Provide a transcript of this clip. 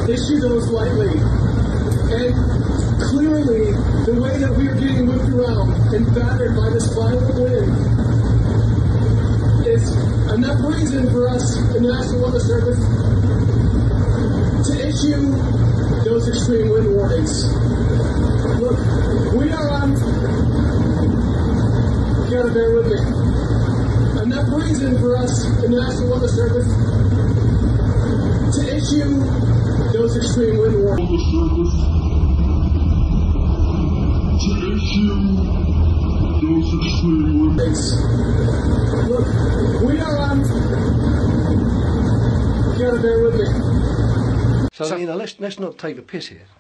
issue those lightly. And clearly, the way that we are getting whipped around and battered by this violent wind is enough reason for us, the National Weather Service, to issue those extreme wind warnings. Look, we are on, you gotta bear with me, enough reason for us, the National Weather Service, to issue those extreme wind warnings. To issue those extreme warnings. Look, we are on, you gotta bear with me. So, you know, let's not take the piss here.